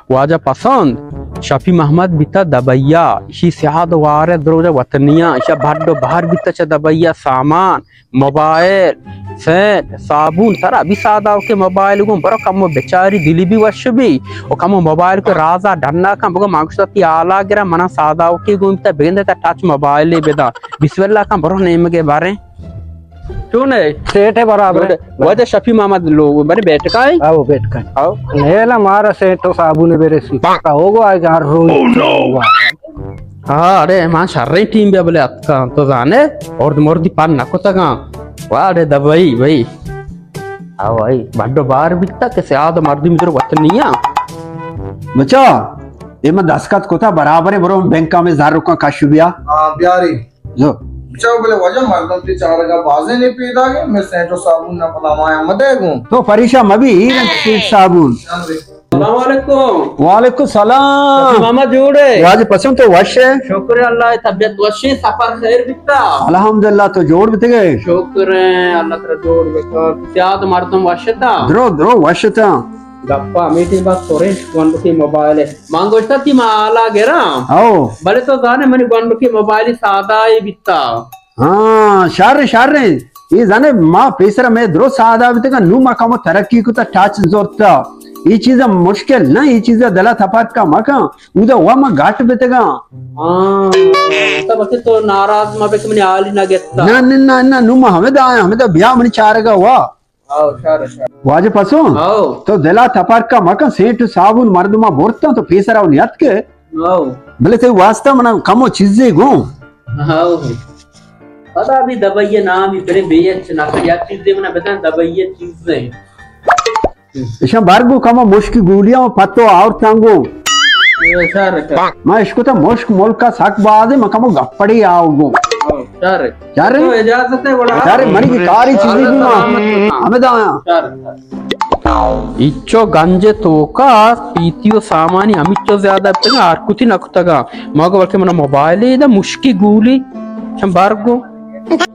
वाजा पसंद शफी मोहम्मद बिता दबैया इसी सियाद वारे द्रोजा वतनिया इशा भाडो बाहर बिता च दबैया सामान मोबाइल सेट साबुन सारा अभी सादा के मोबाइल को बरो कम बेचारी दिली भी वश भी और कम मोबाइल को राजा डन्ना का बगो मांगसती आला गिरा मना सादा के गुमता बेंदे टच मोबाइल बेदा बिस्मिल्लाह का बरो नेम के बारे सुने सेठ है बराबर वजह शफी मोहम्मद लोग बड़े बैठ का है आओ बैठ का आओ नेला मारा सेठ तो साबुन बेरे सी का होगो आ यार रो हाँ अरे मां शर्रे टीम भी बोले अक्का तो जाने और मोर्दी पान ना को तगा वाह अरे दवाई भाई आओ भाई बड्डो बार बिकता कैसे आद मर्दी मित्र वतनिया बच्चा ये मैं दस्खत को था बराबर है बरो बैंक में 1000 रुपया का शुबिया हां प्यारी जो बच्चा बोले वजह मर्दम ती चार का बाजे नहीं पीदा के मैं सेठो साबुन ना पता माया मदे गूं तो फरीशा मबी साबुन अस्सलाम वालेकुम वालेकुम सलाम मामा जोड़े वाज पसंद तो वश है शुक्र अल्लाह तबियत वशी सफर खैर बिकता अल्हम्दुलिल्लाह तो जोड़ बित गए शुक्र है अल्लाह तेरा जोड़ बेकार त्याद मर्दम वशता द्रो द्रो वश था गप्पा मीठी बात सोरेश गंड की मोबाइल है मांगोस्ता ती माला गेरा आओ भले तो जाने मनी गंड की मोबाइल सादा ही बिकता हाँ शार ये जाने माँ पेसरा में द्रो सादा बित का नु मकामो तरक्की को ता टाच जोरता ये चीज मुश्किल ना ये चीज दला थपात का मका उदा हुआ मा घाट बेतेगा हां तब के तो नाराज मा बेक मनी आली ना गेता ना नु मा हमें तो ब्याह मनी चारगा हुआ आओ शार वाजे पसो आओ तो दला थपात का मका सेठ साबुन मर्दमा बोरता तो पेसरा नियत के आओ भले ते वास्ता मना कमो चीजे गो आओ पता भी दबैये नाम ही बड़े बेयच ना या चीजें मना बता दबैये चीजें इशा बारगो कमा मुश्क गुलिया पत्तो और तांगो मैं इसको तो मुश्क मुल्क का सक बादे मकामो गप्पड़ी आओगो सर यार तो इजाजत है बड़ा यार मन की कारी चीज भी ना हमें दाया इच्चो गंजे तो का पीतियो सामानी अमिच्चो ज्यादा तंग आर कुति नकुतगा मगो बल्कि मना मोबाइल इदा मुश्की गुली शंबारगो